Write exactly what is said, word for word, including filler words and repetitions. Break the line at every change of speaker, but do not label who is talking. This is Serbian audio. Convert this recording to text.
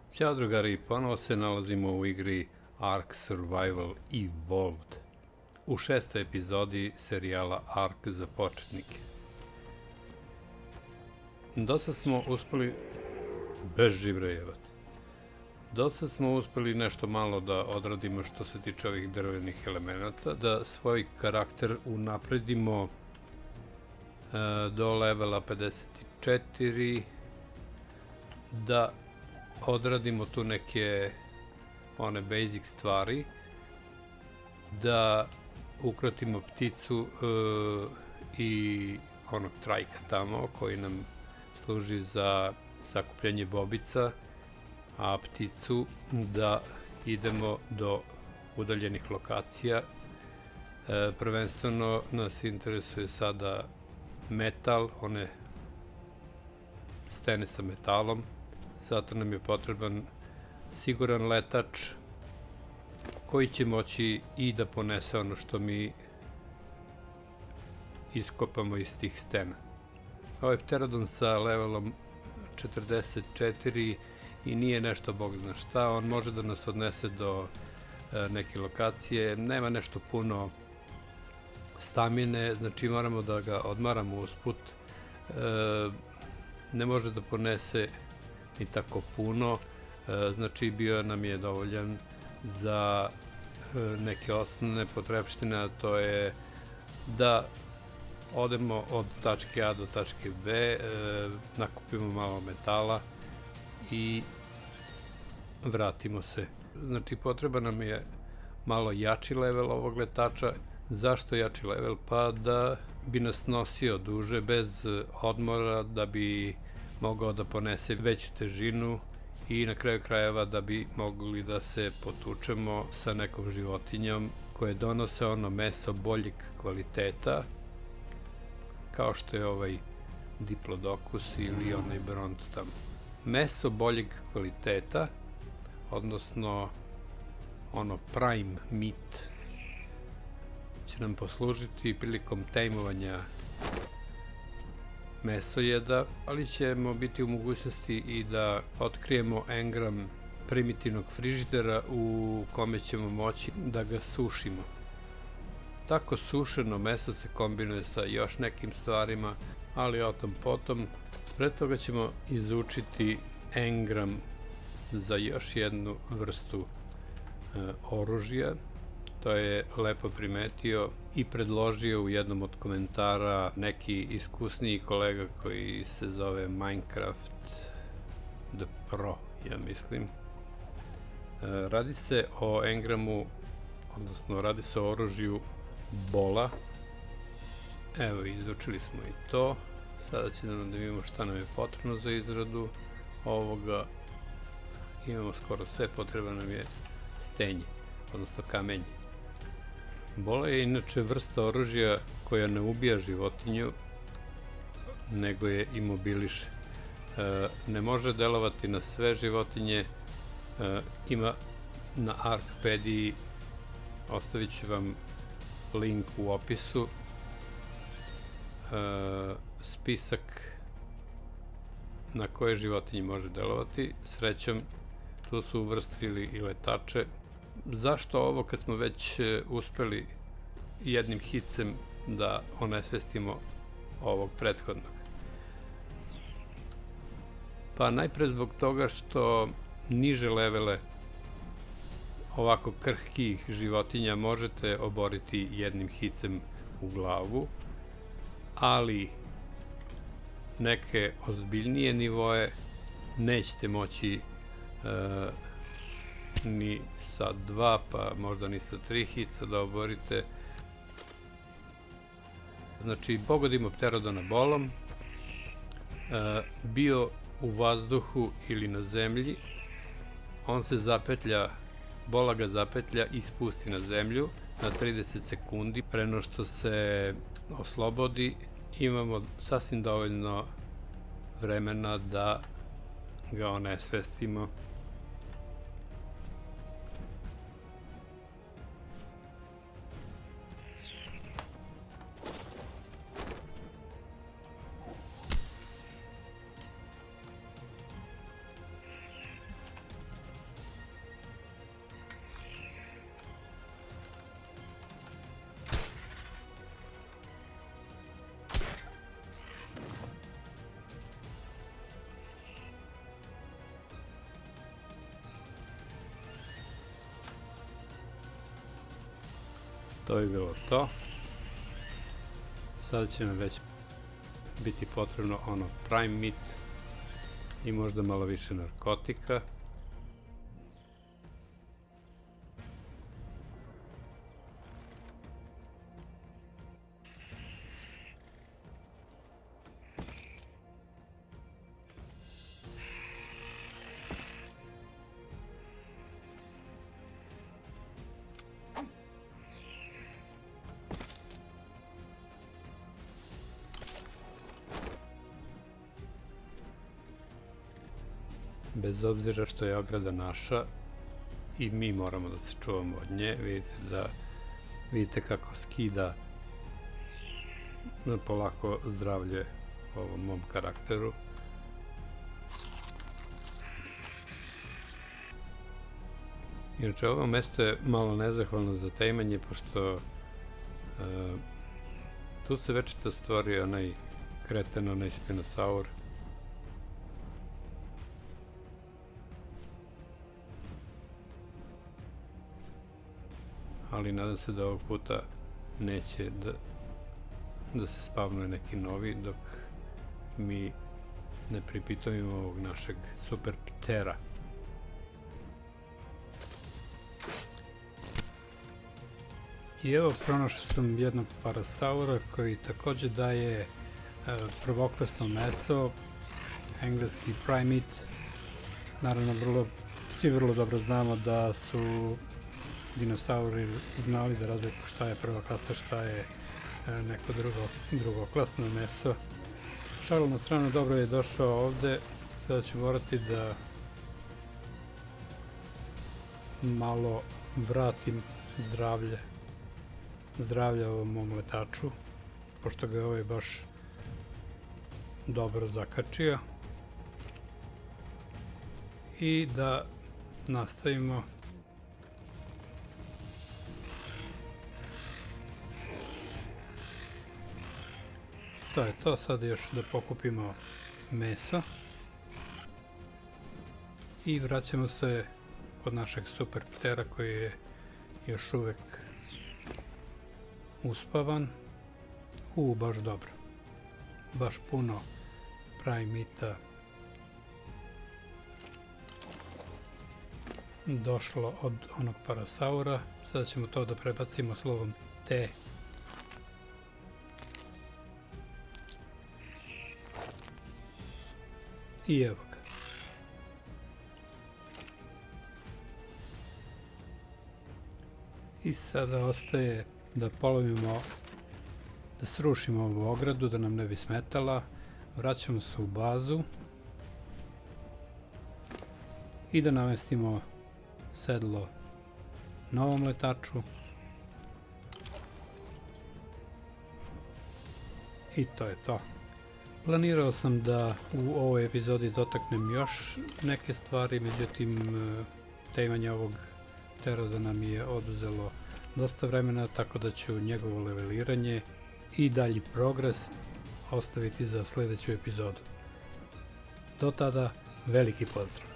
Ćao drugari, ponovo se nalazimo u igri Ark Survival Evolved, u šestoj epizodi serijala Ark za početnike. Dosta smo uspeli, bez živrejevati, dosta smo uspeli nešto malo da odradimo što se tiče ovih drvenih elemenata, da svoj karakter unapredimo e, do levela pedeset četiri, da odradimo tu neke one basic stvari, da ukrotimo pticu e, i onog trajka tamo koji nam služi za sakupljanje bobica, a pticu da idemo do udaljenih lokacija. E, prvenstveno nas interesuje sada metal, one stene sa metalom. Zato nam je potreban siguran letač koji će moći i da ponese ono što mi iskopamo iz tih stena. Ovaj pterodon sa levelom četrdeset četiri i nije nešto bog zna šta, on može da nas odnese do e, neke lokacije, nema nešto puno stamine, znači moramo da ga odmaramo usput, e, ne može da ponese i tako puno, znači bio nam je dovoljan za neke osnovne potrebštine, a to je da odemo od tačke A do tačke B, nakupimo malo metala i vratimo se. Znači potreba nam je malo jači level ovog letača. Zašto jači level? Pa da bi nas nosio duže bez odmora, da bi mogao da ponese veću težinu i na kraju krajeva da bi mogli da se potučemo sa nekom životinjom koje donose ono meso boljeg kvaliteta, kao što je ovaj Diplodocus ili onaj Bronto tamo. Meso boljeg kvaliteta, odnosno ono prime meat, će nam poslužiti prilikom tajmovanja mesojeda, ali ćemo biti u mogućnosti i da otkrijemo engram primitivnog frižidera u kome ćemo moći da ga sušimo. Tako sušeno meso se kombinuje sa još nekim stvarima, ali o tom potom. Pre toga ćemo izučiti engram za još jednu vrstu e, oružja. To je lepo primetio i predložio u jednom od komentara neki iskusniji kolega koji se zove Minecraft The Pro, ja mislim. E, radi se o engramu, odnosno radi se o oružju bola. Evo, izučili smo i to. Sada ćemo da vidimo šta nam je potrebno za izradu ovoga. Imamo skoro sve, potrebno nam je stenje, odnosno kamenje. Bola je inače vrsta oružja koja ne ubija životinju, nego je imobiliše. E, ne može delovati na sve životinje, e, ima na Arkpediji, ostavit ću vam link u opisu, e, spisak na koje životinje može delovati. Srećom, tu su uvrstili i letače. Zašto ovo kad smo već uspeli jednim hicem da onesvestimo ovog prethodnog? Pa najpre zbog toga što niže levele ovako krhkih životinja možete oboriti jednim hicem u glavu, ali neke ozbiljnije nivoe nećete moći e, ni sa dva, pa možda ni sa tri hica da oborite. Znači, pogodimo pterodona bolom, e, bio u vazduhu ili na zemlji, on se zapetlja, bola ga zapetlja i spusti na zemlju na trideset sekundi. Pre no što se oslobodi, imamo sasvim dovoljno vremena da ga onesvestimo. To bi bilo to. Sada će nam već biti potrebno ono prime meat i možda malo više narkotika. Bez obzira što je ograda naša i mi moramo da se čuvamo od nje, vidite da vidite kako skida polako zdravlje ovom mom karakteru. Inače, ovo mesto je malo nezahvalno za tajmanje, pošto e, tu se večito stvorio onaj kreten, onaj spinosaur. Ali nadam se da ovog puta neće da, da se spavnuje neki novi dok mi ne pripitovimo ovog našeg super ptera. I evo, pronašao sam jednog parasaura koji također daje e, prvoklasno meso, engleski prime meat. Naravno, vrlo, svi vrlo dobro znamo da su dinosauri znali da razliku šta je prva klasa, šta je e, neko drugo, drugoklasno meso. Šalu na stranu, dobro je došao ovde. Sada ću morati da malo vratim zdravlje zdravlje ovom mom letaču, pošto ga je ovaj baš dobro zakačio. I da nastavimo. To je to, sad još da pokupimo meso i vraćamo se kod našeg super ptera koji je još uvek uspavan. U, baš dobro, baš puno prime meata došlo od onog parasaura. Sada ćemo to da prebacimo slovom T. I evo ga. I sada ostaje da polovimo, da srušimo ovu ogradu, da nam ne bi smetala. Vraćamo se u bazu i da namestimo sedlo novom letaču. I to je to. Planirao sam da u ovoj epizodi dotaknem još neke stvari, međutim tajmanje ovog ptera nam je oduzelo dosta vremena, tako da ću njegovo leveliranje i dalji progres ostaviti za sljedeću epizodu. Do tada, veliki pozdrav!